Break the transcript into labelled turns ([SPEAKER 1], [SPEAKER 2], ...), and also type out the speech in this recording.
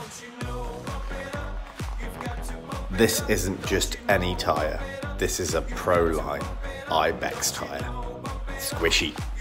[SPEAKER 1] This isn't just any tyre, this is a Proline IBEX tyre. Squishy.